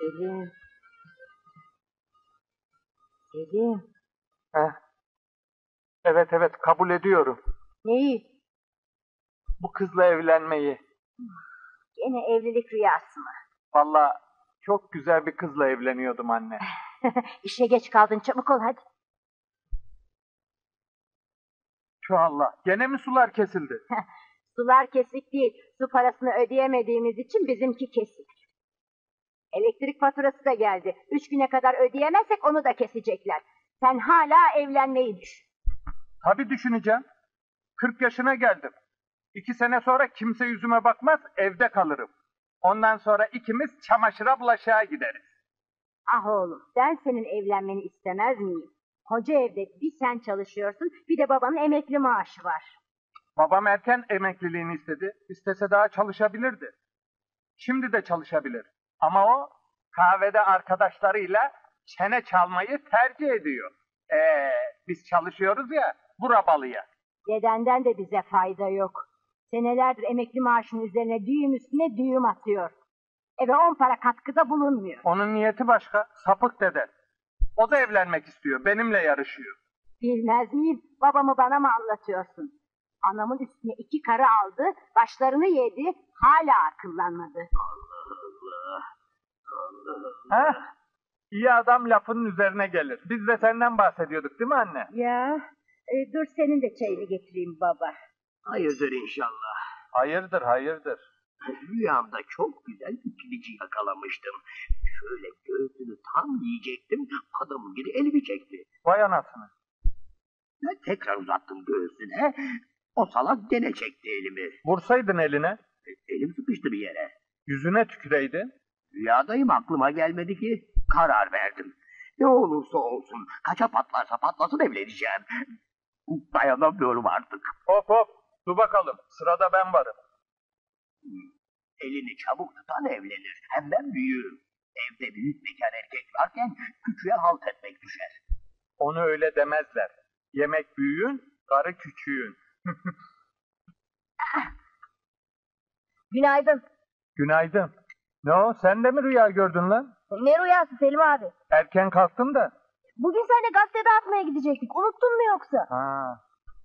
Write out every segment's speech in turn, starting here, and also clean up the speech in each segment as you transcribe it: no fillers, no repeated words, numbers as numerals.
Selim. Selim. Heh. Evet kabul ediyorum. Neyi? Bu kızla evlenmeyi. Gene evlilik rüyası mı? Vallahi çok güzel bir kızla evleniyordum anne. İşe geç kaldın, çabuk ol hadi. Şu Allah. Gene mi sular kesildi? Sular kesik değil, su parasını ödeyemediğimiz için bizimki kesik. Elektrik faturası da geldi. 3 güne kadar ödeyemezsek onu da kesecekler. Sen hala evlenmeyi düşün. Tabii düşüneceğim. 40 yaşına geldim. 2 sene sonra kimse yüzüme bakmaz, evde kalırım. Ondan sonra ikimiz çamaşıra bulaşığa gideriz. Ah oğlum, ben senin evlenmeni istemez miyim? Koca evde bir sen çalışıyorsun, bir de babanın emekli maaşı var. Babam erken emekliliğini istedi. İstese daha çalışabilirdi. Şimdi de çalışabilir. Ama o kahvede arkadaşlarıyla çene çalmayı tercih ediyor. Biz çalışıyoruz ya, burabalıya. Dedenden de bize fayda yok. Senelerdir emekli maaşının üzerine düğüm üstüne düğüm atıyor. Eve 10 para katkıda bulunmuyor. Onun niyeti başka, sapık dede. O da evlenmek istiyor, benimle yarışıyor. Bilmez miyim? Babamı bana mı anlatıyorsun? Anamın üstüne 2 karı aldı, başlarını yedi, hala akıllanmadı. Heh, iyi adam lafının üzerine gelir. Biz de senden bahsediyorduk değil mi anne? Ya, dur senin de çayını getireyim baba. Hayırdır inşallah. Hayırdır. Rüyamda çok güzel bir pilici yakalamıştım. Şöyle göğsünü tam yiyecektim, adamın biri elimi çekti. Vay anasını. Ben tekrar uzattım göğsüne, o salak gene çekti elimi. Vursaydın eline, Elim sıkıştı bir yere. yüzüne tüküreydin. Rüyadayım, aklıma gelmedi ki. Karar verdim. Ne olursa olsun, kaça patlarsa patlasın evleneceğim. Dayanamıyorum artık. Hop, dur bakalım, sırada ben varım. Elini çabuk tutan evlenir. Hem ben büyüğüm. Evde büyük bekar erkek varken küçüğe halt etmek düşer. Onu öyle demezler. Yemek büyüğün, karı küçüğün. Günaydın. Günaydın. Ne o, sen de mi rüya gördün lan? Ne rüyası Selim abi? Erken kalktın da. Bugün seninle gazete dağıtmaya gidecektik. Unuttun mu yoksa? Ha.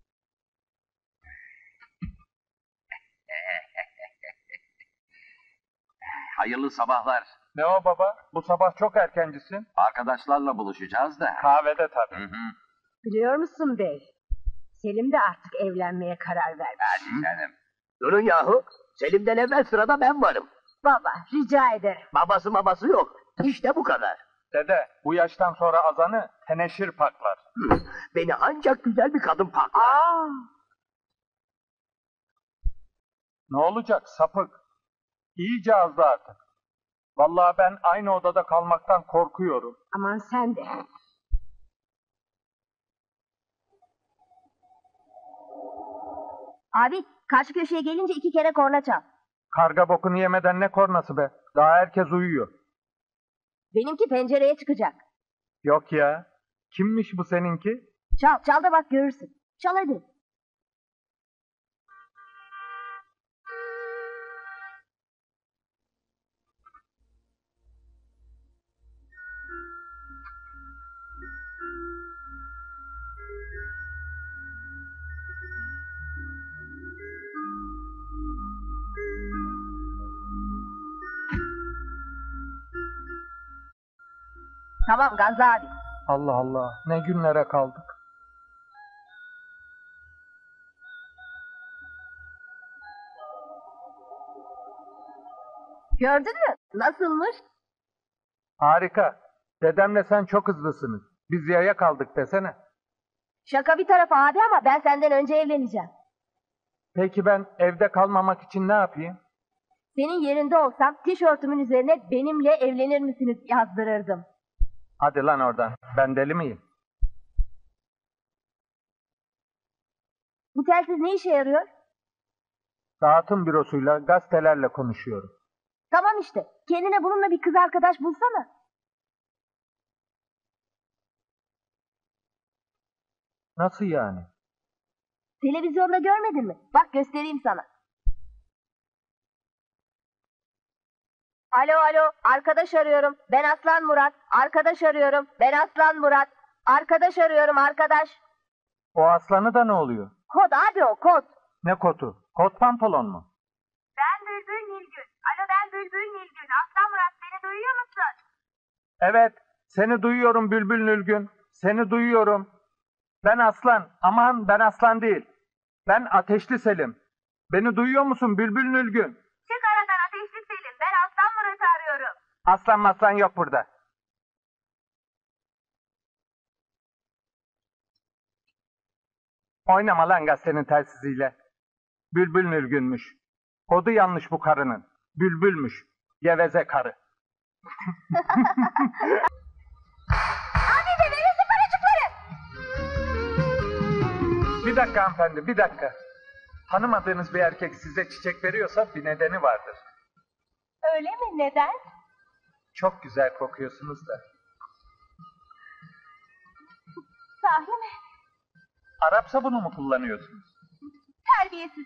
Hayırlı sabahlar. Ne o baba? Bu sabah çok erkencisin. Arkadaşlarla buluşacağız da. Kahvede tabii. Biliyor musun bey? Selim de artık evlenmeye karar vermiş. Hadi canım. Durun yahu. Selim'den evvel sırada ben varım. Baba, rica ederim. Babası yok. İşte bu kadar. Dede, bu yaştan sonra azanı teneşir paklar. Beni ancak güzel bir kadın paklar. Aa, Ne olacak sapık? İyice azdı artık. Vallahi ben aynı odada kalmaktan korkuyorum. aman sen de. Abi, karşı köşeye gelince 2 kere korna çal. Karga bokunu yemeden ne kornası be? Daha herkes uyuyor. Benimki pencereye çıkacak. Yok ya. Kimmiş bu seninki? Çal da bak görürsün. Çal hadi. Tamam Gazi abi. Allah Allah. Ne günlere kaldık. Gördün mü? Nasılmış? Harika. Dedemle sen çok hızlısınız. Biz yaya kaldık desene. Şaka bir tarafa abi ama ben senden önce evleneceğim. Peki ben evde kalmamak için ne yapayım? Senin yerinde olsam tişörtümün üzerine benimle evlenir misiniz yazdırırdım. Hadi lan oradan. Ben deli miyim? Bu telsiz ne işe yarıyor? Dağıtım bürosuyla gazetelerle konuşuyorum. Tamam işte. Kendine bununla bir kız arkadaş bulsana. Nasıl yani? Televizyonda görmedin mi? Bak göstereyim sana. Alo alo, arkadaş arıyorum. Ben Aslan Murat. Arkadaş arıyorum. Ben Aslan Murat. Arkadaş arıyorum arkadaş. O aslanı da ne oluyor? Kod abi o kod. Ne kotu? Kot pantolon mu? Ben Bülbül Nilgün. Alo ben Bülbül Nilgün. Aslan Murat beni duyuyor musun? Evet, seni duyuyorum Bülbül Nilgün. Seni duyuyorum. Ben Aslan. Aman ben Aslan değil. Ben Ateşli Selim. Beni duyuyor musun Bülbül Nilgün? Çık aradan Ateşli Selim. Ben Aslan Murat'ı arıyorum. Aslan maslan yok burada. Oynama lan gazetenin telsiziyle. Bülbül Nilgünmüş. Kodu yanlış bu karının. Bülbülmüş. Geveze karı. Abi de verirsin paracıkları. Bir dakika hanımefendi, bir dakika. Tanımadığınız bir erkek size çiçek veriyorsa bir nedeni vardır. Öyle mi? Neden? Çok güzel kokuyorsunuz da. Sahi mi? Arap sabunu mu kullanıyorsunuz? Terbiyesiz.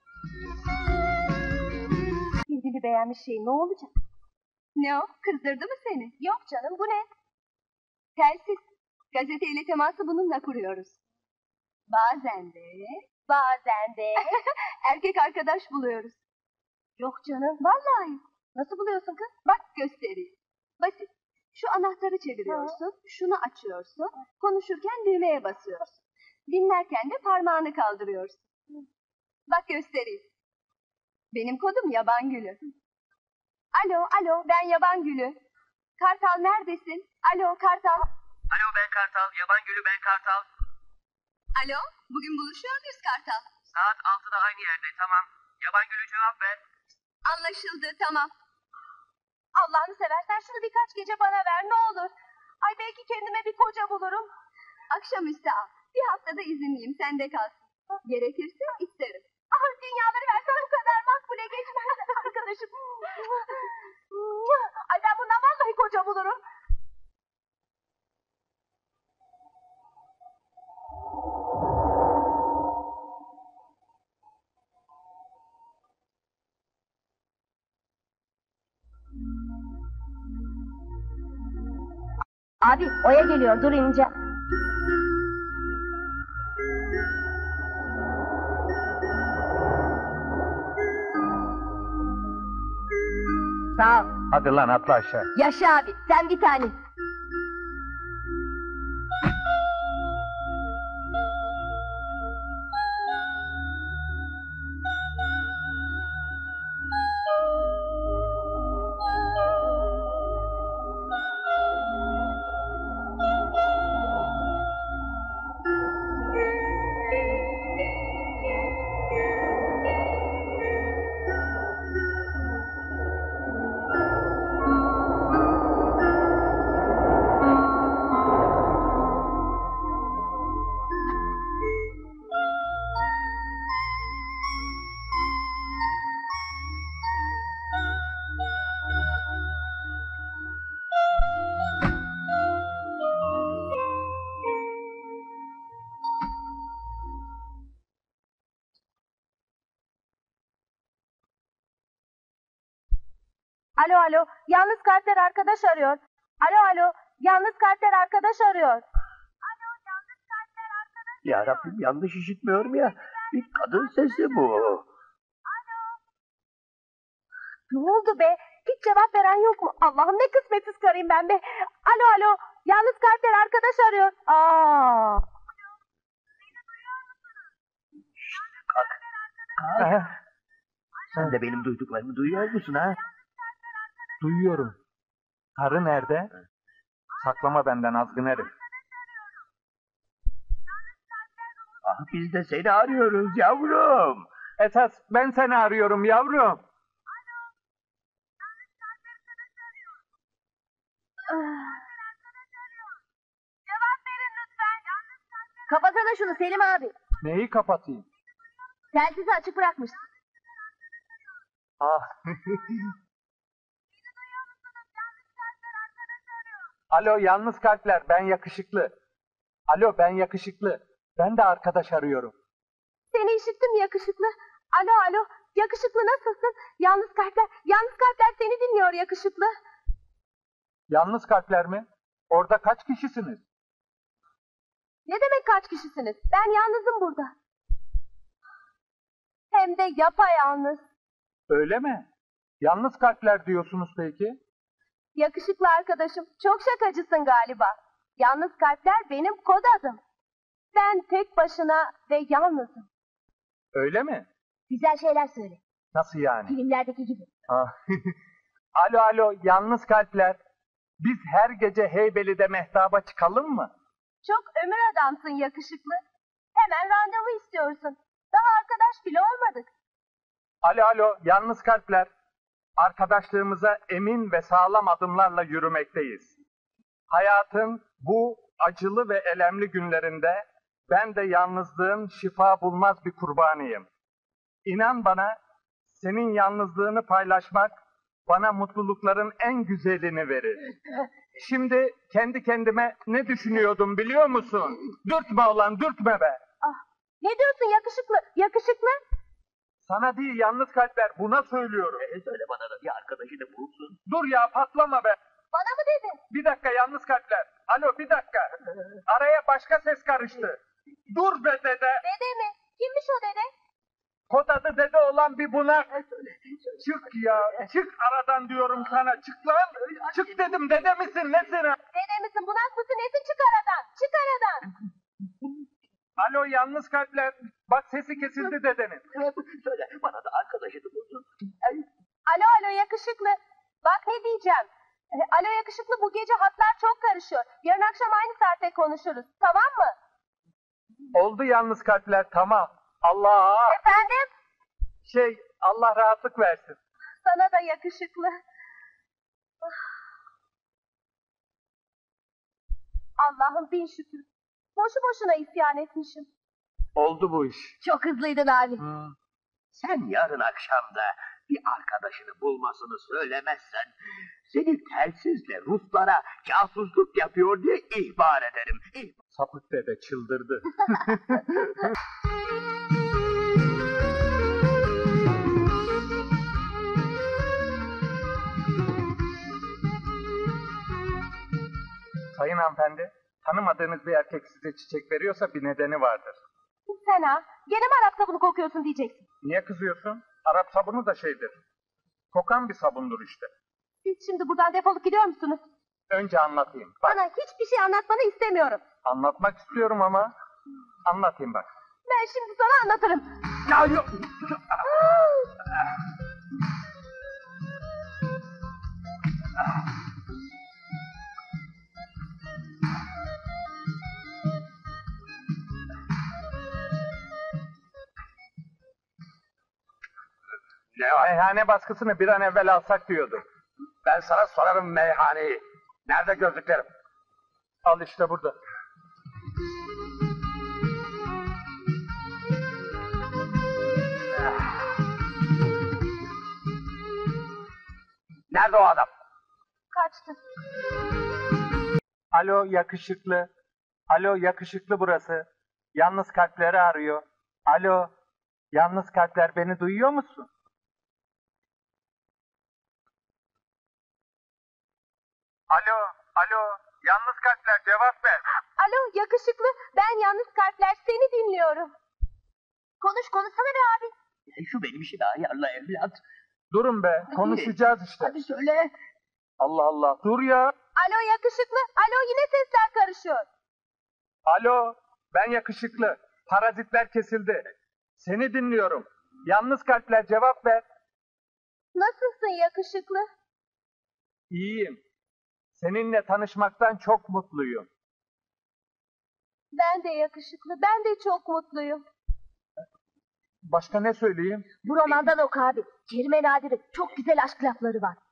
Kendini beğenmiş şey ne olacak? Ne o? Kızdırdı mı seni? Yok canım bu ne? Telsiz. Gazeteyle teması bununla kuruyoruz. Bazen de Bazen de. erkek arkadaş buluyoruz. Yok canım. Vallahi. Nasıl buluyorsun kız? Bak göstereyim. Basit. Şu anahtarı çeviriyorsun, şunu açıyorsun, konuşurken düğmeye basıyorsun. Dinlerken de parmağını kaldırıyorsun. Bak göstereyim. Benim kodum Yaban Gülü. Alo, alo, ben Yaban Gülü. Kartal neredesin? Alo, Kartal. Alo ben Kartal, Yaban Gülü ben Kartal. Alo, bugün buluşuyor muyuz Kartal? Saat 6'da aynı yerde, tamam. Yaban Gülü cevap ver. Anlaşıldı, tamam. Allah'ını seversen şunu birkaç gece bana ver ne olur. Ay belki kendime bir koca bulurum. Akşamüstü al. Bir haftada izinliyim, sende kalsın. Gerekirse isterim. Ah dünyaları versen bu kadar makbule geçmez arkadaşım. Ay ben bundan vallahi koca bulurum. Abi Oya geliyor dur ineceğim. Sağ ol. Hadi lan atla aşağı. Yaşa abi sen bir tane. Alo alo, yalnız kalpler arkadaş arıyor. Alo alo, yalnız kalpler arkadaş arıyor. Ya Rabbim yanlış işitmiyorum ya. Bir kadın sesi bu. Ne oldu be? Hiç cevap veren yok mu? Allah'ım ne kısmetsiz karıyım ben be. Alo alo, yalnız kalpler arkadaş arıyor. Aa. Kalk. Sen de benim duyduklarımı duyuyor musun ha? Duyuyorum. Karı nerede? Saklama benden azgın herif. Ah biz de seni arıyoruz yavrum. Esas ben seni arıyorum yavrum. Kapatsana şunu Selim abi. Neyi kapatayım? Telsizi açık bırakmışsın. Ah. Alo yalnız kalpler ben yakışıklı. Alo ben yakışıklı. Ben de arkadaş arıyorum. Seni işittim yakışıklı. Alo alo, yakışıklı nasılsın? Yalnız kalpler seni dinliyor yakışıklı. Yalnız kalpler mi? Orada kaç kişisiniz? Ne demek kaç kişisiniz? Ben yalnızım burada. Hem de yapayalnız. Öyle mi? Yalnız kalpler diyorsunuz peki? Yakışıklı arkadaşım, çok şakacısın galiba. Yalnız kalpler benim kod adım. Ben tek başına ve yalnızım. Öyle mi? Güzel şeyler söyle. Nasıl yani? Filmlerdeki gibi. Ah. Alo, yalnız kalpler. Biz her gece Heybeli'de mehtaba çıkalım mı? Çok ömür adamsın yakışıklı. Hemen randevu istiyorsun. Daha arkadaş bile olmadık. Alo, yalnız kalpler. Arkadaşlığımıza emin ve sağlam adımlarla yürümekteyiz. Hayatın bu acılı ve elemli günlerinde ben de yalnızlığın şifa bulmaz bir kurbanıyım. İnan bana, senin yalnızlığını paylaşmak bana mutlulukların en güzelini verir. Şimdi kendi kendime ne düşünüyordum biliyor musun? Dürtme ulan, dürtme be! Ne diyorsun yakışıklı? Yakışıklı? Sana değil yalnız kalpler, buna söylüyorum. Söyle bana da bir arkadaşını bulsun. Dur ya, patlama be! Bana mı dedin? Bir dakika yalnız kalpler. Alo, bir dakika. Araya başka ses karıştı. Dur be dede. Dede mi? Kimmiş o dede? Kod adı dede olan bir bunak. Çık ya. Çık aradan diyorum sana. Çık lan. Çık dedim. Dede misin? Nesin? Dede misin, bunak mısın, nesin? Çık aradan. Çık aradan. Alo yalnız kalpler. Bak sesi kesildi dedenin. Söyle bana da arkadaşını bulsun. Alo yakışıklı. Bak ne diyeceğim. Alo yakışıklı, bu gece hatlar çok karışıyor. Yarın akşam aynı saatte konuşuruz. Tamam mı? Oldu yalnız kalpler. Tamam. Allah. Efendim? Allah rahatlık versin. Sana da yakışıklı. Allah'ım bin şükür. Boşu boşuna isyan etmişim. Oldu bu iş. Çok hızlıydın abi. Sen yarın akşamda bir arkadaşını bulmasını söylemezsen seni telsizle Ruslara casusluk yapıyor diye ihbar ederim. Sapık dede çıldırdı. Sayın hanımefendi, tanımadığınız bir erkek size çiçek veriyorsa bir nedeni vardır. Sen ha? Gene mi Arap sabunu kokuyorsun diyeceksin. Niye kızıyorsun? Arap sabunu da şeydir. Kokan bir sabundur işte. Siz şimdi buradan defolup gidiyor musunuz? Önce anlatayım. Bak, Bana hiçbir şey anlatmanı istemiyorum. anlatmak istiyorum ama anlatayım bak. Ben şimdi sana anlatırım. Ya yok. Meyhane baskısını bir an evvel alsak diyordu. Ben sana sorarım meyhaneyi. Nerede gözlüklerim? Al işte burada. Nerede o adam? Kaçtı. Alo yakışıklı. Alo yakışıklı burası. Yalnız kalpleri arıyor. Alo. Yalnız kalpler, beni duyuyor musun? Alo. Yalnız kalpler cevap ver. Alo yakışıklı, ben yalnız kalpler seni dinliyorum. Konuşsana be abi. Şu benim işi daha ayarla evlat. Durun be, konuşacağız işte. Hadi söyle. Allah Allah, dur ya. Alo yakışıklı, alo yine sesler karışıyor. Alo, ben yakışıklı. Parazitler kesildi. Seni dinliyorum. Yalnız kalpler cevap ver. Nasılsın yakışıklı? İyiyim. Seninle tanışmaktan çok mutluyum. Ben de yakışıklı, ben de çok mutluyum. Başka ne söyleyeyim? Bu romandan oku abi. Kerime Nadir'in çok güzel aşk lafları var.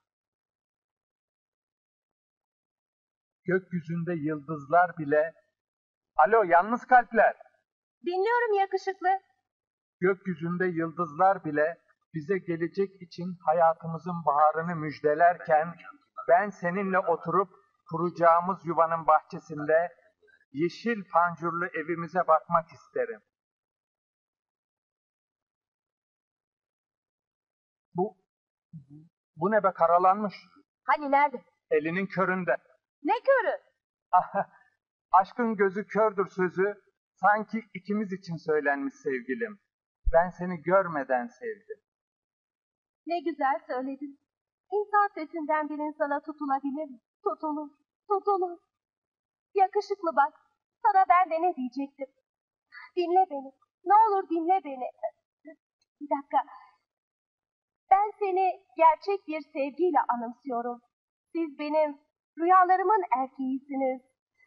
Gökyüzünde yıldızlar bile... Alo, yalnız kalpler. Dinliyorum yakışıklı. Gökyüzünde yıldızlar bile bize gelecek için hayatımızın baharını müjdelerken ben seninle oturup kuracağımız yuvanın bahçesinde yeşil pancurlu evimize bakmak isterim. Bu ne be, karalanmış. Hani nerede? Elinin köründe. Ne körü? Aşkın gözü kördür sözü, sanki ikimiz için söylenmiş sevgilim. Ben seni görmeden sevdim. Ne güzel söyledin. İnsan sesinden bir insana tutulabilir mi? Tutulur, tutulur. Yakışıklı bak, sana ben de ne diyecektim. Dinle beni, ne olur dinle beni. Bir dakika. Ben seni gerçek bir sevgiyle anımsıyorum. Siz benim rüyalarımın erkeğisiniz.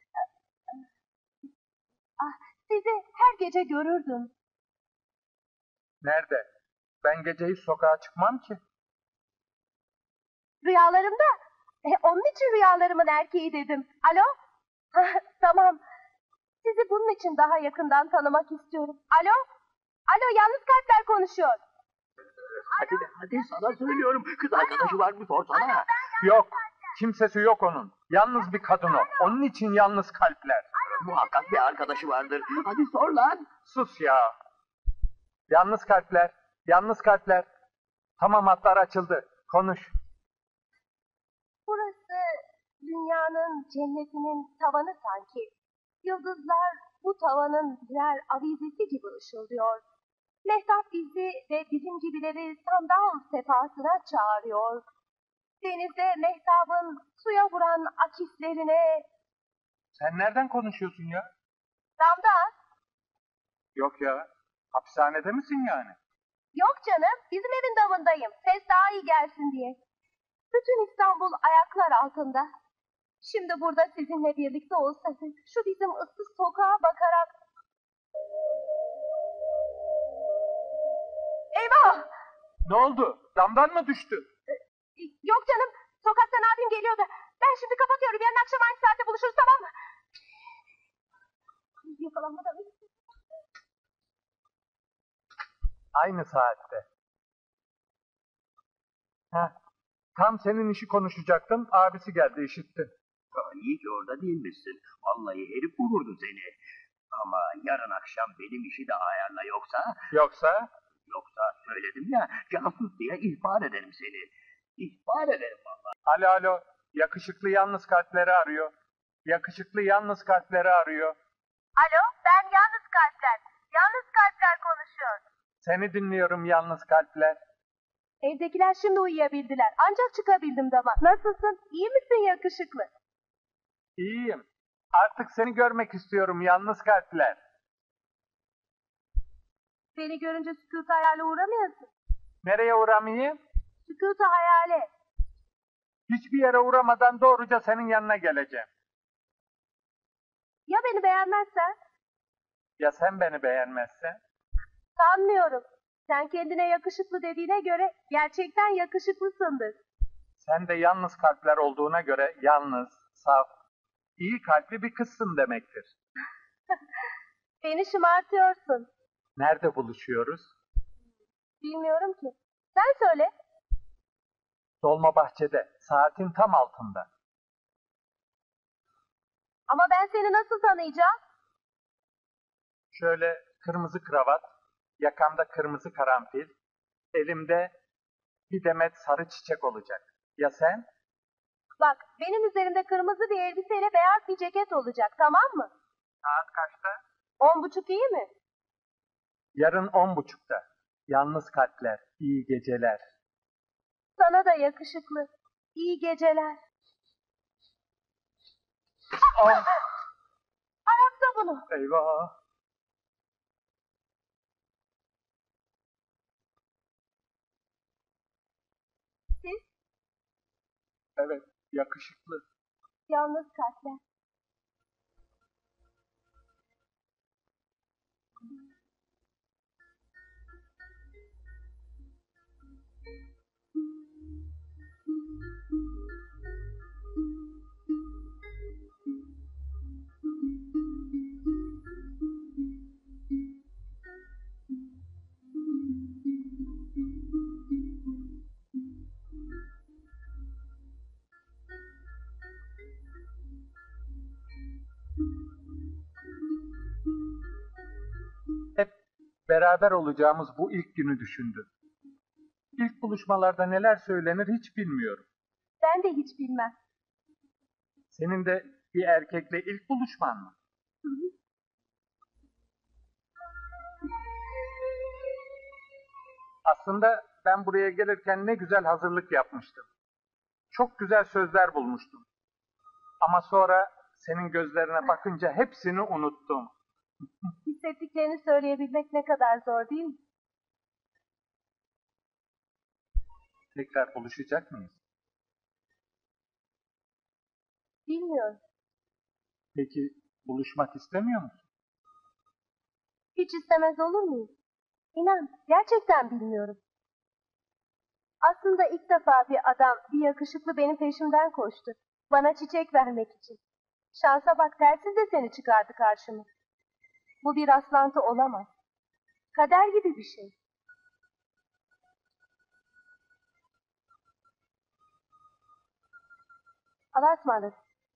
Sizi her gece görürdüm. Nerede? Ben gece hiç sokağa çıkmam ki. Rüyalarımda. Onun için rüyalarımın erkeği dedim. Alo? Tamam. Sizi bunun için daha yakından tanımak istiyorum. Alo? Alo, yalnız kalpler konuşuyor. Hadi sana söylüyorum. Kız arkadaşı var mı sorsana. Yok, kimsesi yok onun. Yalnız bir kadın o. Onun için yalnız kalpler. Muhakkak bir arkadaşı vardır. Hadi sor lan. Sus ya. Yalnız kalpler, yalnız kalpler. Tamam, hatlar açıldı. Konuş. Burası dünyanın cennetinin tavanı sanki. Yıldızlar bu tavanın birer avizesi gibi ışıldıyor. Mehtap bizi ve bizim gibileri sandal sefasına çağırıyor. Denizde mehtabın suya vuran akislerine... Sen nereden konuşuyorsun ya? Damda, Yok ya. Hapishanede misin yani? yok canım, bizim evin damındayım. Ses daha iyi gelsin diye. Bütün İstanbul ayaklar altında. Şimdi burada sizinle birlikte olsaydık, şu bizim ıssız sokağa bakarak... Eyvah! Ne oldu? Damdan mı düştü? Yok canım, sokaktan abim geliyor da. Ben şimdi kapatıyorum, yarın akşam aynı saatte buluşuruz, tamam mı? Yakalanmadan mı? Aynı saatte. Heh. Tam senin işi konuşacaktım. Abisi geldi, işittin. İyi ki orada değilmişsin. Vallahi herif vururdu seni. Ama yarın akşam benim işi de ayarla yoksa... Yoksa? Söyledim ya, casus diye ihbar ederim seni. İhbar ederim vallahi. Alo. Yakışıklı yalnız kalpleri arıyor. Yakışıklı yalnız kalpleri arıyor. Alo, ben yalnız kalpler. Yalnız kalpler konuşuyor. Seni dinliyorum yalnız kalpler. Evdekiler şimdi uyuyabildiler. Ancak çıkabildim dama. Nasılsın? İyi misin yakışıklı? İyiyim. Artık seni görmek istiyorum yalnız kalpler. Beni görünce sükût hayale uğramıyorsun. Nereye uğramayayım? Sükût hayale. Hiçbir yere uğramadan doğruca senin yanına geleceğim. Ya beni beğenmezsen? Ya sen beni beğenmezsen? Sanmıyorum. Sen kendine yakışıklı dediğine göre gerçekten yakışıklısındır. Sen de yalnız kalpler olduğuna göre yalnız, saf, iyi kalpli bir kızsın demektir. Beni şımartıyorsun. Nerede buluşuyoruz? Bilmiyorum ki. Sen söyle. Dolmabahçe'de, saatin tam altında. Ama ben seni nasıl tanıyacağım? Şöyle kırmızı kravat, yakamda kırmızı karanfil, elimde bir demet sarı çiçek olacak. Ya sen? Bak, benim üzerimde kırmızı bir elbiseyle beyaz bir ceket olacak, tamam mı? Saat kaçta? 10.30 iyi mi? Yarın 10.30'da. Yalnız kalpler, iyi geceler. Sana da yakışıklı. İyi geceler. Ah, Araksa bunu. eyvah. Siz Evet, yakışıklı. yalnız kalpler. Hep beraber olacağımız bu ilk günü düşündüm. İlk buluşmalarda neler söylenir hiç bilmiyorum. Ben de hiç bilmem. Senin de bir erkekle ilk buluşman mı? Hı hı. Aslında ben buraya gelirken ne güzel hazırlık yapmıştım. Çok güzel sözler bulmuştum. Ama sonra senin gözlerine bakınca hepsini unuttum. Hissettiklerini söyleyebilmek ne kadar zor değil mi? Tekrar buluşacak mıyız? Bilmiyorum. Peki buluşmak istemiyor musun? Hiç istemez olur muyum? İnan, gerçekten bilmiyorum. Aslında ilk defa bir adam, bir yakışıklı benim peşimden koştu. Bana çiçek vermek için. Şansa bak, tersiz de seni çıkardı karşıma. Bu bir rastlantı olamaz. Kader gibi bir şey. Allah'a ısmarladık.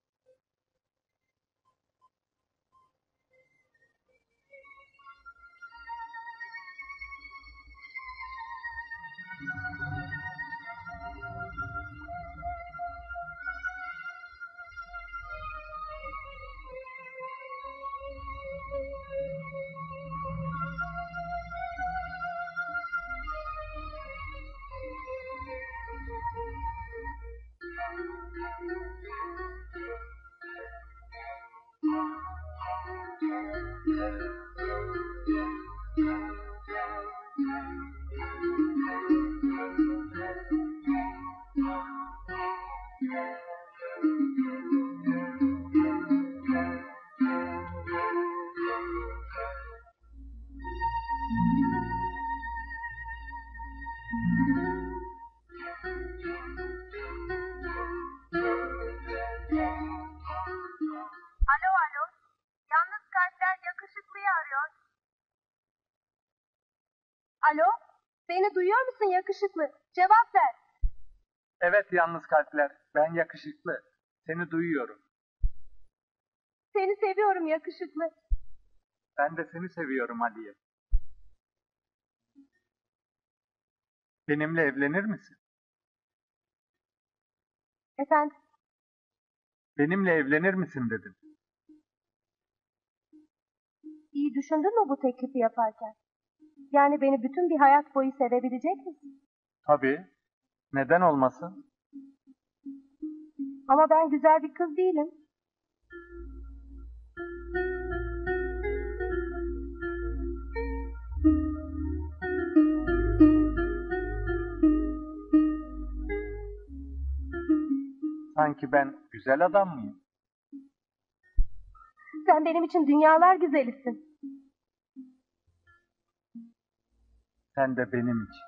Alo alo. Yalnız kalpler yakışıklıyı arıyor. Alo. Beni duyuyor musun yakışıklı? Cevap ver. Evet yalnız kalpler, ben yakışıklı. Seni duyuyorum. Seni seviyorum yakışıklı. Ben de seni seviyorum Aliye. Benimle evlenir misin? Efendim? Benimle evlenir misin dedim. İyi düşündün mü bu teklifi yaparken? Yani beni bütün bir hayat boyu sevebilecek misin? Tabii. Neden olmasın? Ama ben güzel bir kız değilim. Sanki ben güzel adam mıyım? Sen benim için dünyalar güzelisin. Sen de benim için.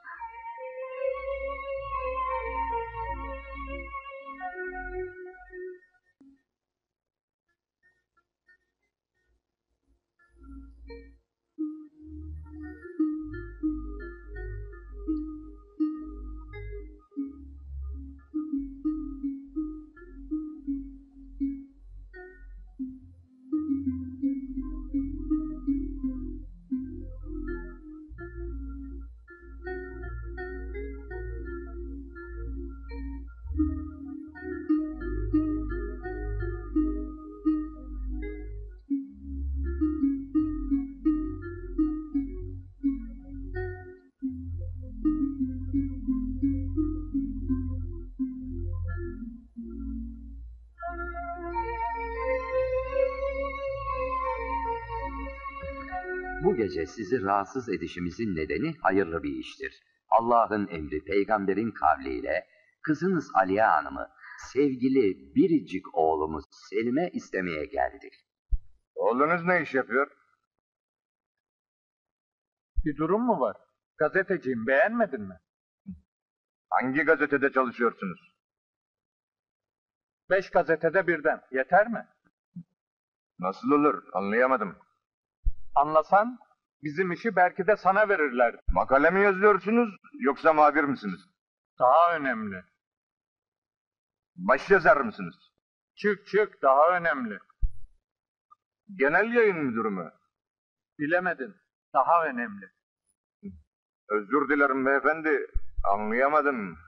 Bu gece sizi rahatsız edişimizin nedeni hayırlı bir iştir. Allah'ın emri peygamberin kavliyle kızınız Aliye Hanım'ı sevgili biricik oğlumuz Selim'e istemeye geldik. Oğlunuz ne iş yapıyor? Bir durum mu var? Gazeteciyim, beğenmedin mi? Hangi gazetede çalışıyorsunuz? 5 gazetede birden. Yeter mi? Nasıl olur? Anlayamadım. Anlasan bizim işi belki de sana verirler. Makale mi yazıyorsunuz yoksa muhabir misiniz? Daha önemli. Başyazar mısınız? Çık daha önemli. Genel yayın müdürü mü? Bilemedin. Daha önemli. Özür dilerim beyefendi Anlayamadım.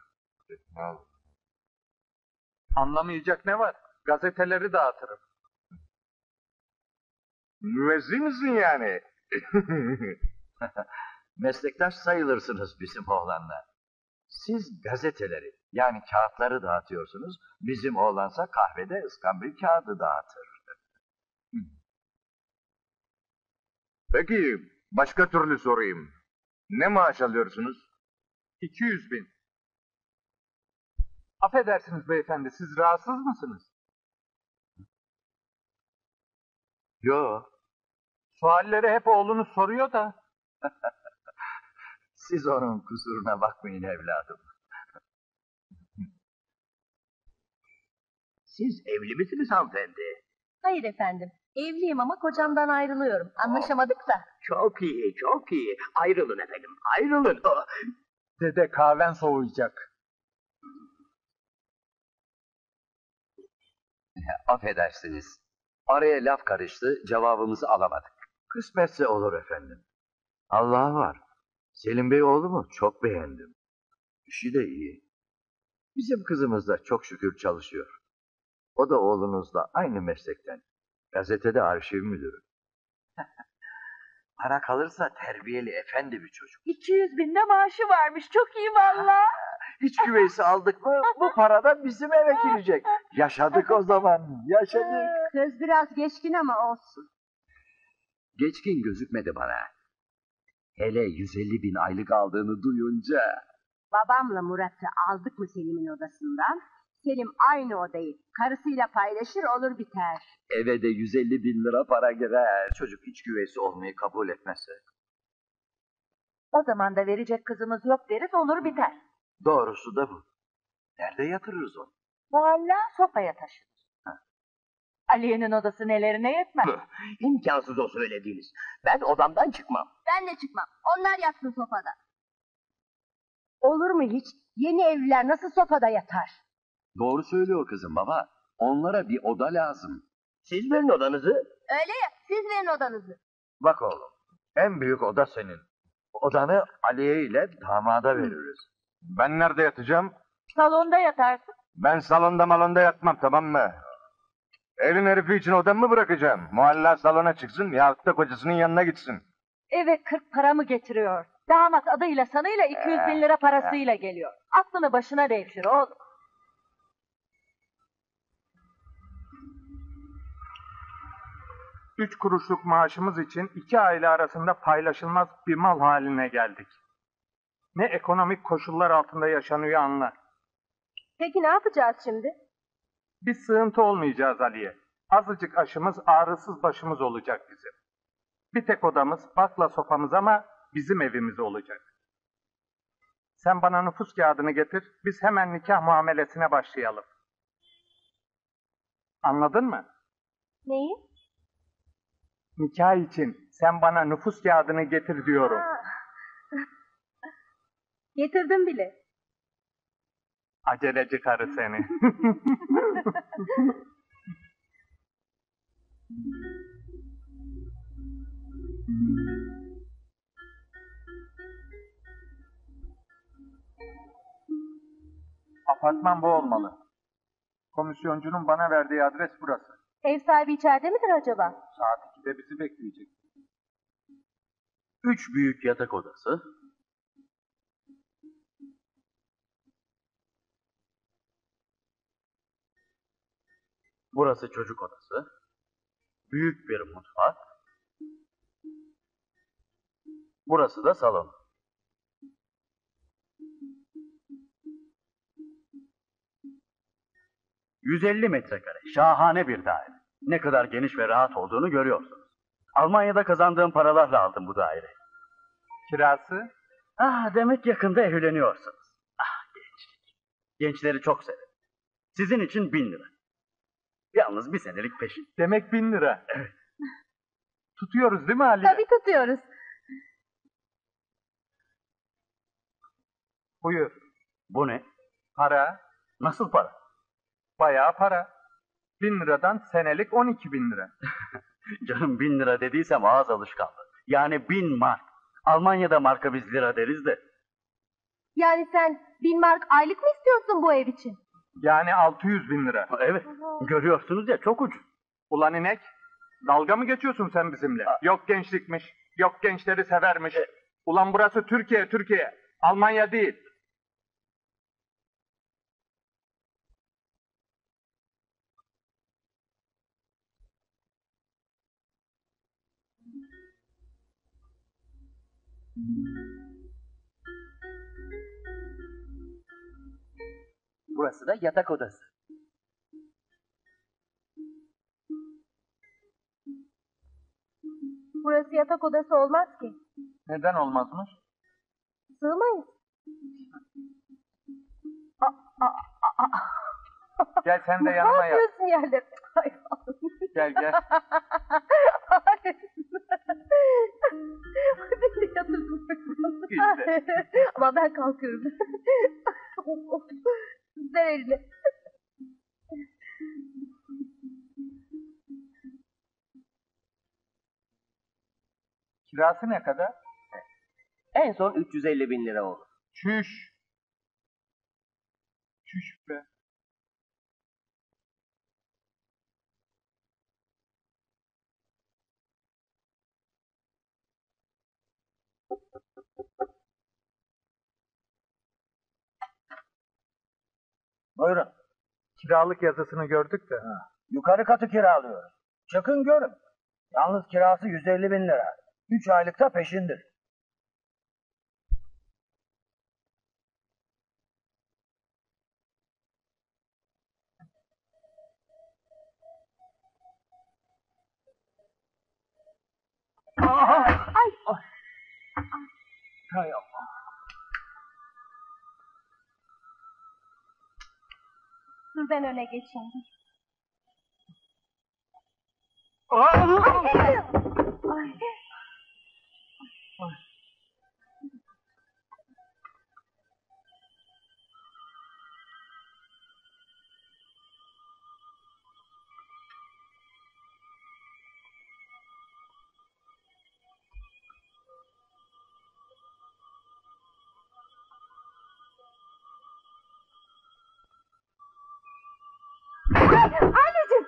Anlamayacak ne var? Gazeteleri dağıtırım. Müezzin misin yani? Meslektaş sayılırsınız bizim oğlanla. Siz gazeteleri yani kağıtları dağıtıyorsunuz. Bizim oğlansa kahvede ıskambil kağıdı dağıtır. Peki başka türlü sorayım. Ne maaş alıyorsunuz? 200 bin. Affedersiniz beyefendi, siz rahatsız mısınız? Yo, Sualleri hep oğlunuz soruyor da. siz onun kusuruna bakmayın evladım. Siz evli misiniz hanımefendi? Hayır efendim. Evliyim ama kocamdan ayrılıyorum. Anlaşamadık da. Çok iyi, çok iyi. Ayrılın efendim, ayrılın. Oh, Dede kahven soğuyacak. Affedersiniz. Araya laf karıştı, cevabımızı alamadık. Kısmetse olur efendim. Allah var. Selim Bey oğlumu çok beğendim. İşi de iyi. Bizim kızımız da çok şükür çalışıyor. O da oğlunuzla aynı meslekten. Gazetede arşiv müdürü. Para kalırsa terbiyeli efendi bir çocuk. 200 binde maaşı varmış. Çok iyi valla. İç güveysi aldık mı bu para da bizim eve girecek. Yaşadık o zaman, yaşadık. Söz biraz geçkin ama olsun. Geçkin gözükmedi bana. Hele 150 bin aylık aldığını duyunca... Babamla Murat'ı aldık mı Selim'in odasından? Selim aynı odayı karısıyla paylaşır olur biter. Eve de 150 bin lira para girer. Çocuk iç güveysi olmayı kabul etmezse. O zaman da verecek kızımız yok deriz olur biter. Doğrusu da bu. Nerede yatırırız onu? Muhalla sofaya taşınır. Aliye'nin odası nelerine yetmez. İmkansız o söylediğiniz. Ben odamdan çıkmam. Ben de çıkmam. Onlar yatsın sofada. Olur mu hiç? Yeni evliler nasıl sofada yatar? Doğru söylüyor kızım baba. Onlara bir oda lazım. Siz verin odanızı. Öyle ya. Siz verin odanızı. Bak oğlum, en büyük oda senin. Odanı Aliye ile damada veririz. Ben nerede yatacağım? Salonda yatarsın. Ben salonda malonda yatmam, tamam mı? Elin herifi için odamı mı bırakacağım? Muhalla salona çıksın yahut da kocasının yanına gitsin. Eve 40 para mı getiriyor? Damat adıyla sanıyla 200 bin lira parasıyla geliyor. Aklını başına devşir oğlum. Üç kuruşluk maaşımız için 2 aile arasında paylaşılmaz bir mal haline geldik. Ne ekonomik koşullar altında yaşanıyor anla. Peki ne yapacağız şimdi? Bir sığıntı olmayacağız Aliye. Azıcık aşımız ağrısız başımız olacak bizim. Bir tek odamız, bakla sofamız ama bizim evimiz olacak. Sen bana nüfus kağıdını getir, biz hemen nikah muamelesine başlayalım. Anladın mı? Neyi? Nikah için sen bana nüfus kağıdını getir diyorum. Getirdim bile. Aceleci karı seni. Apartman bu olmalı. Komisyoncunun bana verdiği adres burası. Ev sahibi içeride midir acaba? Saat 2'de bizi bekleyecek. 3 büyük yatak odası. Burası çocuk odası. Büyük bir mutfak. Burası da salon. ...150 metrekare. Şahane bir daire. Ne kadar geniş ve rahat olduğunu görüyorsunuz. Almanya'da kazandığım paralarla aldım bu daire. Kirası? Demek yakında evleniyorsunuz. Gençlik. Gençleri çok severim. Sizin için 1000 lira. Yalnız bir senelik peşin. Demek 1000 lira. Evet. Tutuyoruz değil mi Ali? Tabii tutuyoruz. Buyur. Bu ne? Para. Nasıl para? Bayağı para. 1000 liradan senelik 12 bin lira. Canım 1000 lira dediysem ağız alışkanlığı. Yani 1000 mark. Almanya'da marka biz lira deriz de. Yani sen 1000 mark aylık mı istiyorsun bu ev için? Yani 600 bin lira. Evet. Görüyorsunuz ya, çok ucuz. Ulan inek, dalga mı geçiyorsun sen bizimle? Yok gençlikmiş, yok gençleri severmiş. Ulan burası Türkiye, Türkiye. Almanya değil. Burası da yatak odası. Burası yatak odası olmaz ki. Neden olmazmış? Sığmayız. Gel sen de Ne yanıma yat. yapıyorsun yerlere? Ay, Gel gel. Hayır. Beni de yatırdın. İşte. Ama ben kalkıyorum. Ver elini. Kirası ne kadar? En son 350 bin lira olur. Çüş. Çüş be. Buyurun. Kiralık yazısını gördük de. Yukarı katı kiralıyoruz. Çıkın görün. Yalnız kirası 150 bin lira. 3 aylıkta peşindir. Hay Allah. Dur ben öne geçeyim. Ay. Anneciğim.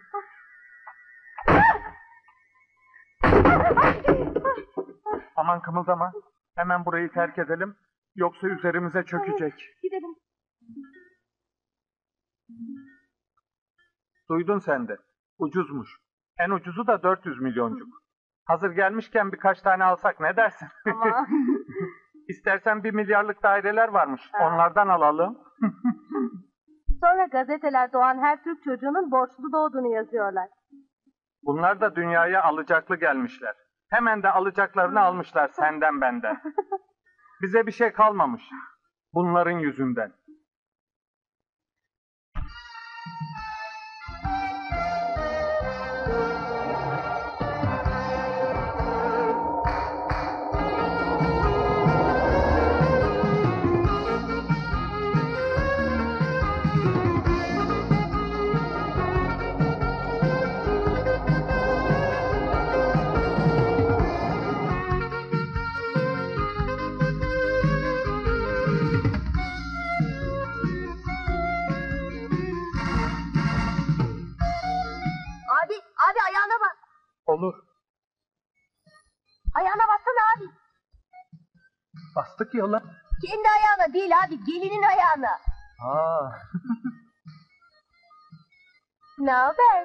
Aman kımıldama. Hemen burayı terk edelim. Yoksa üzerimize çökecek. Gidelim. Duydun sen de. Ucuzmuş. En ucuzu da 400 milyoncuk. Hazır gelmişken birkaç tane alsak ne dersin? Ama İstersen 1 milyarlık daireler varmış. Onlardan alalım. sonra gazeteler doğan her Türk çocuğunun borçlu doğduğunu yazıyorlar. Bunlar da dünyaya alacaklı gelmişler. Hemen de alacaklarını almışlar senden benden. Bize bir şey kalmamış. Bunların yüzünden. Abi ayağına bak. Olur. Ayağına baksana abi. Bastık yola. Kendi ayağına değil abi, gelinin ayağına. Ha. Ne haber?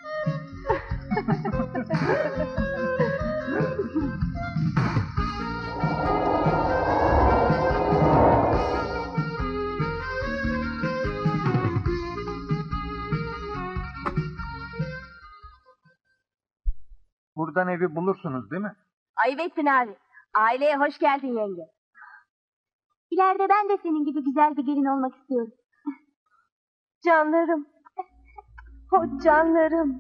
Buradan evi bulursunuz değil mi? Ayıp ettin abi. Aileye hoş geldin yenge. İleride ben de senin gibi güzel bir gelin olmak istiyorum. Canlarım. O canlarım.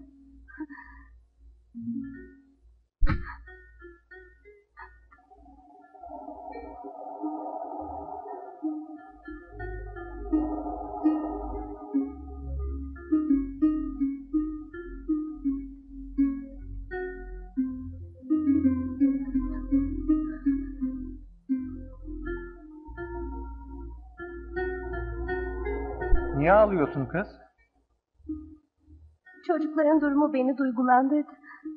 Niye ağlıyorsun kız? Çocukların durumu beni duygulandırdı.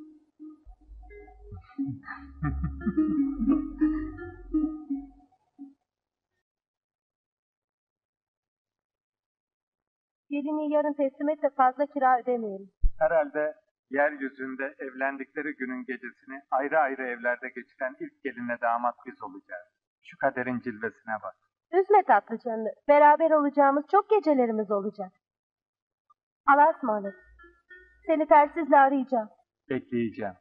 Gelini yarın teslim et de fazla kira ödemeyelim. Herhalde yeryüzünde evlendikleri günün gecesini ayrı ayrı evlerde geçiren ilk gelinle damat biz olacağız. Şu kaderin cilvesine bak. Üzme tatlı canını. Beraber olacağımız çok gecelerimiz olacak. Allah'a ısmarladık. Seni telsizle arayacağım. Bekleyeceğim.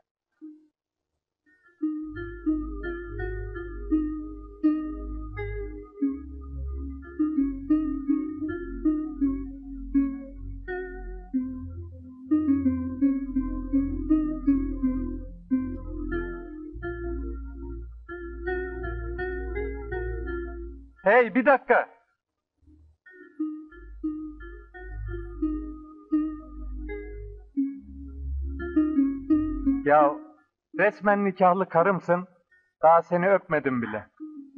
Hey, bir dakika. Ya resmen nikahlı karımsın. Daha seni öpmedim bile.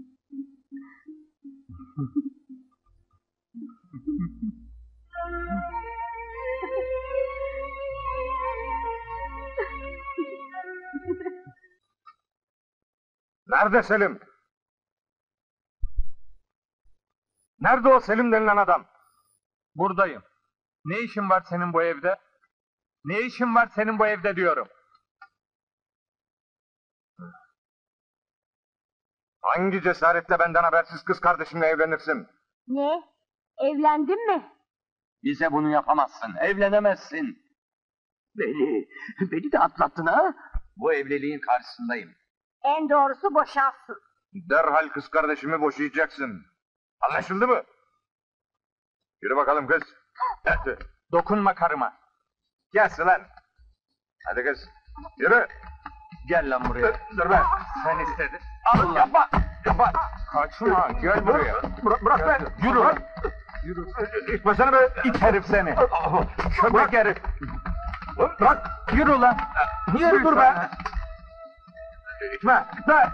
Nerede Selim? Nerede o Selim denilen adam? Buradayım. Ne işin var senin bu evde? Ne işin var senin bu evde diyorum. Hangi cesaretle benden habersiz kız kardeşimle evlenirsin? Ne? Evlendin mi? Bize bunu yapamazsın, evlenemezsin. Beni de atlattın ha? Bu evliliğin karşısındayım. En doğrusu boşansın. Derhal kız kardeşimi boşayacaksın. Anlaşıldı mı? Yürü bakalım kız. Hadi. Dokunma karıma. Gelsin lan. Hadi kız. Yürü. Gel lan buraya. Dur be. Sen istedin. Al yapma. Yapma. Kaçma, gel buraya. Bırak be. Yürü Bırak. lan. Yürü. İtmesene be. İt herif seni. Köpek herif. Bırak. Yürü lan. Yürü dur be. İtme. İtme.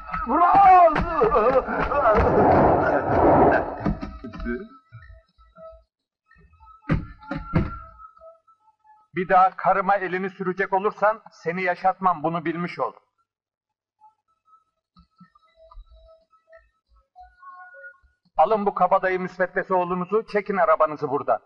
Bir daha karıma elini sürecek olursan seni yaşatmam, bunu bilmiş ol. Alın bu kabadayı müsveddesi oğlunuzu, çekin arabanızı buradan.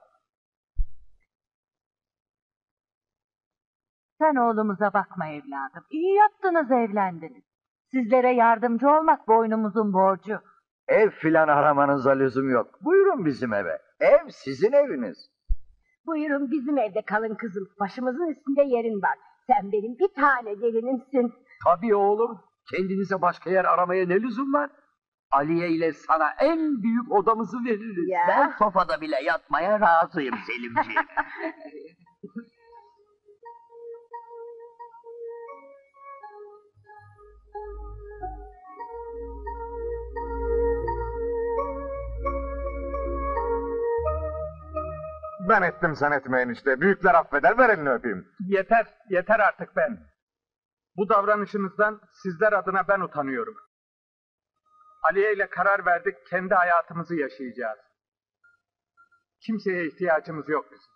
Sen oğlumuza bakma evladım. İyi yaptınız, evlendiniz. Sizlere yardımcı olmak boynumuzun borcu. Ev filan aramanıza lüzum yok. Buyurun bizim eve. Ev sizin eviniz. Buyurun bizim evde kalın kızım. Başımızın üstünde yerin var. Sen benim bir tane gelinimsin. Tabii oğlum, kendinize başka yer aramaya ne lüzum var? Aliye ile sana en büyük odamızı veririz. Ya. Ben sofada bile yatmaya razıyım Selimciğim. Ben ettim sen etmeyin işte. Büyükler affeder, ver elini öpeyim. Yeter, yeter artık ben. Bu davranışınızdan sizler adına ben utanıyorum. Aliye ile karar verdik, kendi hayatımızı yaşayacağız. Kimseye ihtiyacımız yok bizim.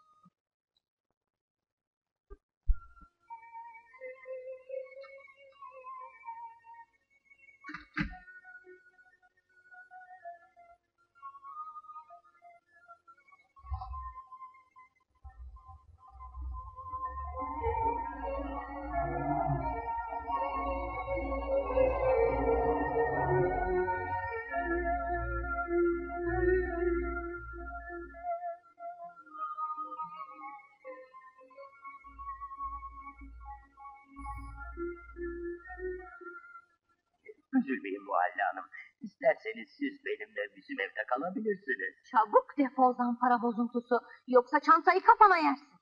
Üzülmeyin Muhalle Hanım. İsterseniz siz benimle bizim evde kalabilirsiniz. Çabuk defol para bozuntusu. Yoksa çantayı kafana yersin.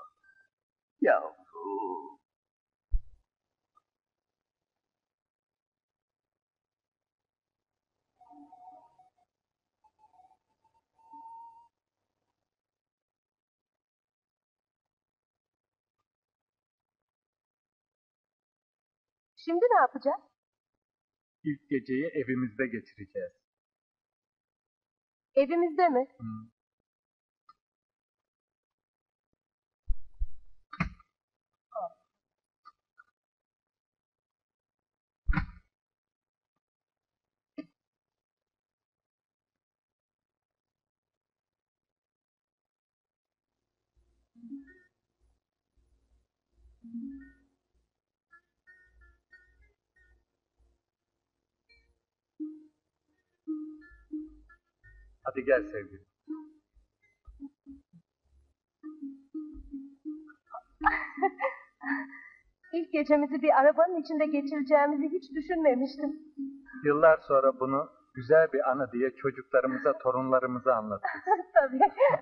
Yavrum. Şimdi ne yapacağız? İlk geceyi evimizde geçireceğiz. Evimizde mi? Hadi gel sevgilim. İlk gecemizi bir arabanın içinde geçireceğimizi hiç düşünmemiştim. Yıllar sonra bunu güzel bir anı diye çocuklarımıza, torunlarımıza anlatırız. Tabii.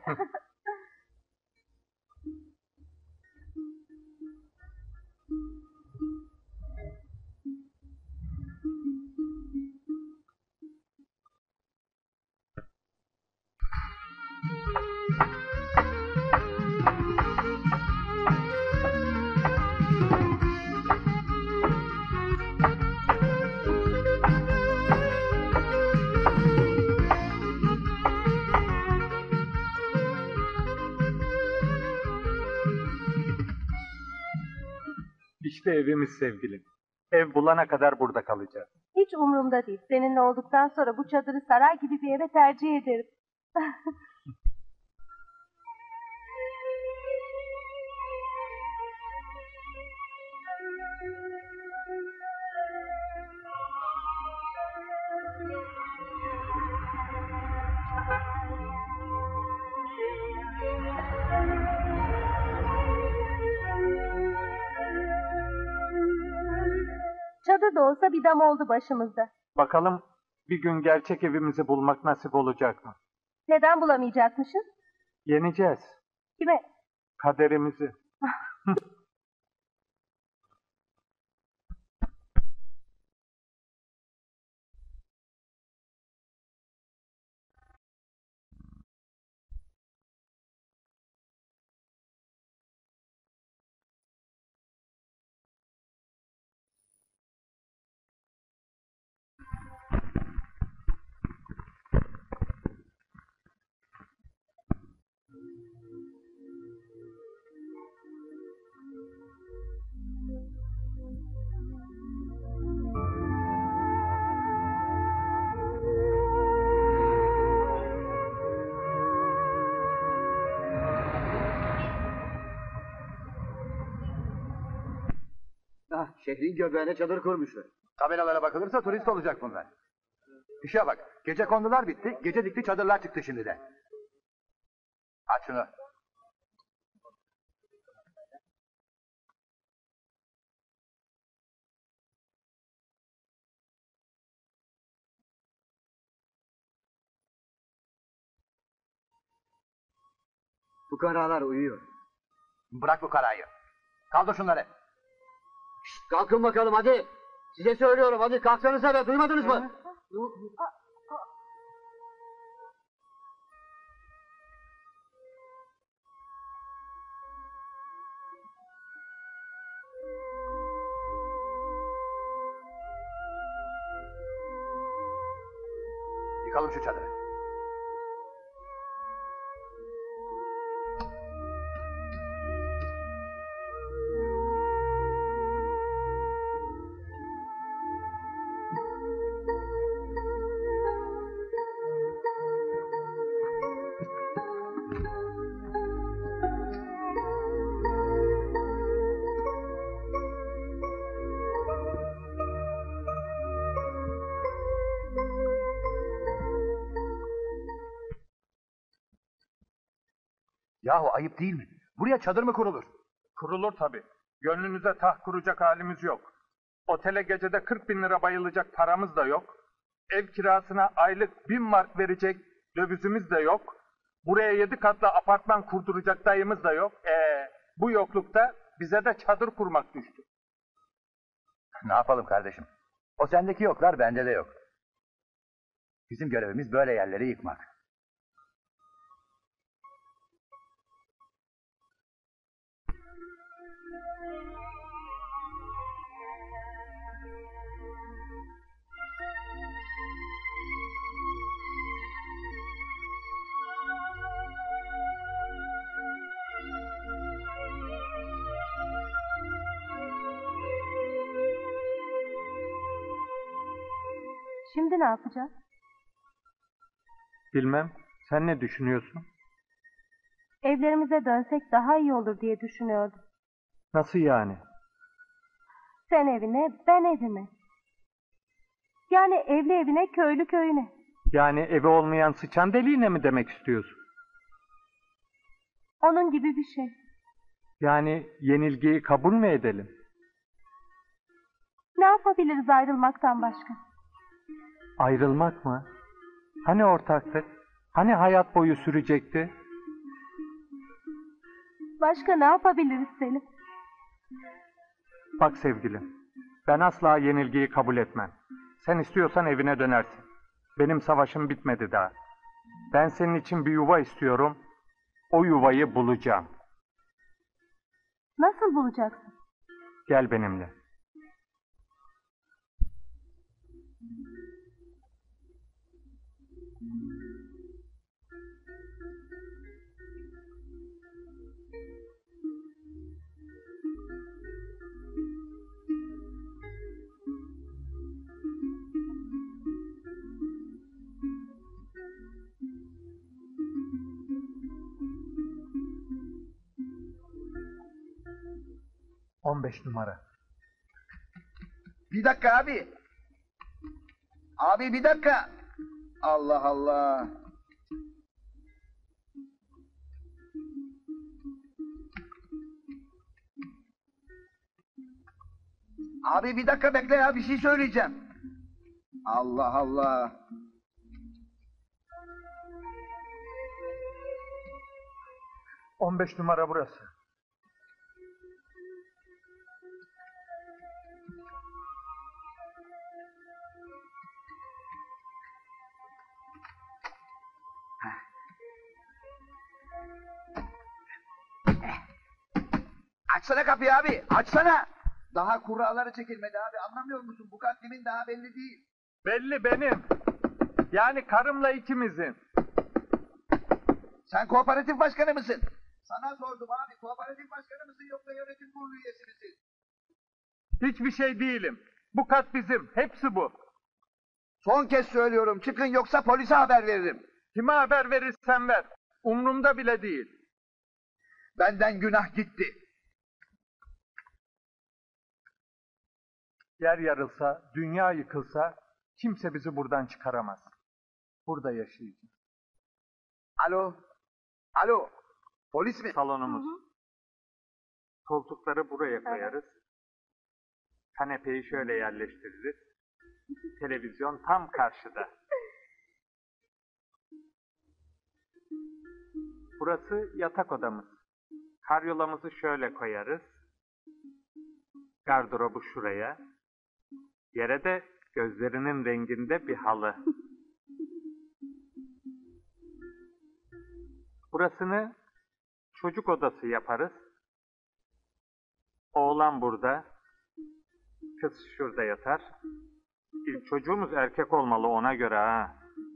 İşte evimiz sevgilim. Ev bulana kadar burada kalacağız. Hiç umurumda değil. Seninle olduktan sonra bu çadırı saray gibi bir eve tercih ederim. Çadır da olsa bir dam oldu başımızda. Bakalım bir gün gerçek evimizi bulmak nasip olacak mı? Neden bulamayacakmışız? Yeneceğiz Kime? kaderimizi. Şehrin göbeğine çadır kurmuşlar. Tabelalara bakılırsa turist olacak bunlar. İşe bak. Gece kondular bitti. Gece dikti çadırlar çıktı şimdi de. Aç şunu. Fukaralar uyuyor. Bırak bu karayı. Kaldır şunları. Şişt, kalkın bakalım hadi. Size söylüyorum hadi kalksanıza be duymadınız mı? Yıkalım şu çadırı. Yahu ayıp değil mi? Buraya çadır mı kurulur? Kurulur tabii. Gönlünüze taht kuracak halimiz yok. Otele gecede 40 bin lira bayılacak paramız da yok. Ev kirasına aylık 1000 mark verecek dövizimiz de yok. Buraya 7 katlı apartman kurduracak dayımız da yok. Bu yoklukta bize de çadır kurmak düştü. Ne yapalım kardeşim? O sendeki yoklar bende de yok. Bizim görevimiz böyle yerleri yıkmak. Şimdi ne yapacağız? Bilmem. Sen ne düşünüyorsun? Evlerimize dönsek daha iyi olur diye düşünüyordum. Nasıl yani? Sen evine, ben evime. Yani evli evine, köylü köyüne. Yani evi olmayan sıçan deliğine mi demek istiyorsun? Onun gibi bir şey. Yani yenilgiyi kabul mü edelim? Ne yapabiliriz ayrılmaktan başka? Ayrılmak mı? Hani ortaktık? Hani hayat boyu sürecekti? Başka ne yapabiliriz Selim? Bak sevgilim, ben asla yenilgiyi kabul etmem. Sen istiyorsan evine dönersin. Benim savaşım bitmedi daha. Ben senin için bir yuva istiyorum. O yuvayı bulacağım. Nasıl bulacaksın? Gel benimle. ...15 numara. Bir dakika abi. Abi bir dakika. Allah Allah. Abi bir dakika bekle ya, bir şey söyleyeceğim. Allah Allah. ...15 numara burası. Açsana kapıyı abi, açsana. Daha kuralları çekilmedi abi, anlamıyor musun? Bu katlimin daha belli değil. Belli benim. Yani karımla ikimizin. Sen kooperatif başkanı mısın? Sana sordum abi, kooperatif başkanı mısın yoksa yönetim kurulu üyesi misin? Hiçbir şey değilim. Bu kat bizim. Hepsi bu. Son kez söylüyorum, çıkın yoksa polise haber veririm. Kime haber verirsen ver. Umrumda bile değil. Benden günah gitti. Yer yarılsa, dünya yıkılsa kimse bizi buradan çıkaramaz. Burada yaşayacağız. Alo, alo, polis mi? Salonumuz. Koltukları buraya koyarız. Kanepeyi şöyle yerleştiririz. Televizyon tam karşıda. Burası yatak odamız. Karyolamızı şöyle koyarız. Gardırobu şuraya. Yere de gözlerinin renginde bir halı. Burasını çocuk odası yaparız. Oğlan burada. Kız şurada yatar. İlk çocuğumuz erkek olmalı ona göre ha.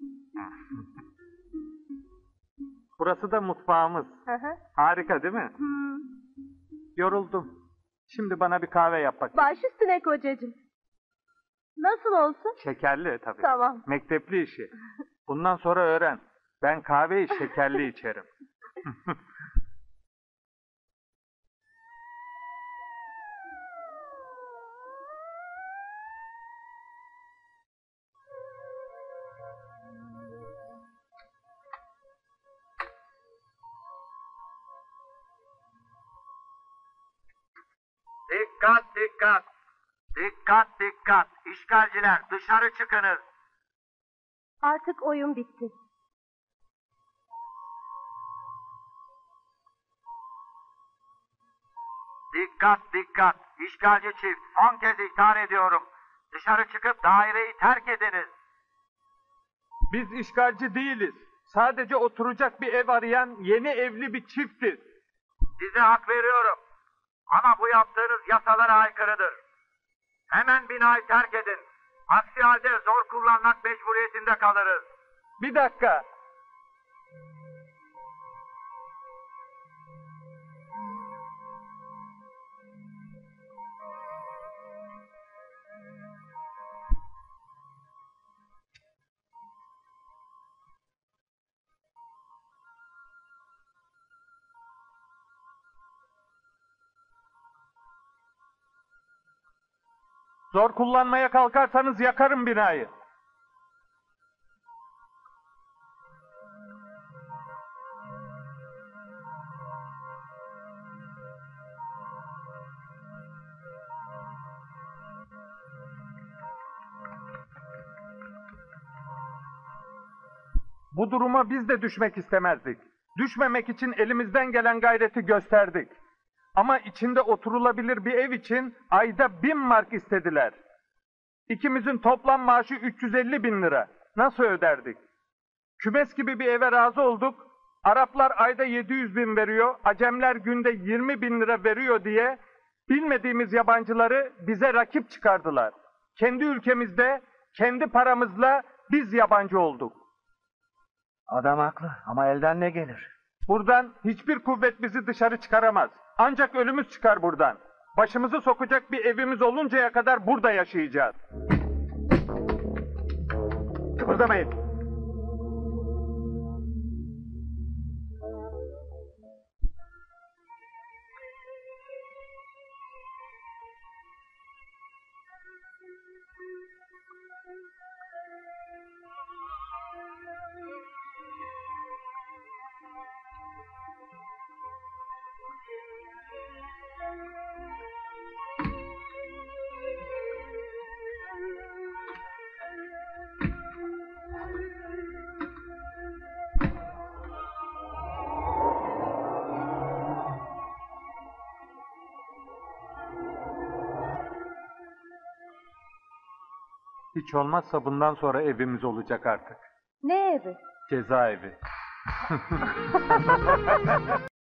Burası da mutfağımız. Harika değil mi? Yoruldum. Şimdi bana bir kahve yap bakayım. Baş üstüne kocacığım. Nasıl olsun? Şekerli tabii. Tamam. Mektepli işi. Bundan sonra öğren. Ben kahveyi şekerli içerim. Dikkat dikkat. Dikkat dikkat. İşgalciler dışarı çıkınız. Artık oyun bitti. Dikkat dikkat. İşgalci çift son kez ihtar ediyorum. Dışarı çıkıp daireyi terk ediniz. Biz işgalci değiliz. Sadece oturacak bir ev arayan yeni evli bir çiftiz. Size hak veriyorum. Ama bu yaptığınız yasalara aykırıdır. Hemen binayı terk edin. Aksi halde zor kullanmak mecburiyetinde kalırız. Bir dakika. Zor kullanmaya kalkarsanız yakarım binayı. Bu duruma biz de düşmek istemezdik. Düşmemek için elimizden gelen gayreti gösterdik. Ama içinde oturulabilir bir ev için ayda 1000 mark istediler. İkimizin toplam maaşı 350 bin lira. Nasıl öderdik? Kümes gibi bir eve razı olduk. Araplar ayda 700 bin veriyor, Acemler günde 20 bin lira veriyor diye bilmediğimiz yabancıları bize rakip çıkardılar. Kendi ülkemizde, kendi paramızla biz yabancı olduk. Adam haklı ama elden ne gelir? Buradan hiçbir kuvvet bizi dışarı çıkaramaz. Ancak ölümüz çıkar buradan. Başımızı sokacak bir evimiz oluncaya kadar burada yaşayacağız. Kıpırdamayın. Hiç olmazsa bundan sonra evimiz olacak artık. Ne evi? Cezaevi.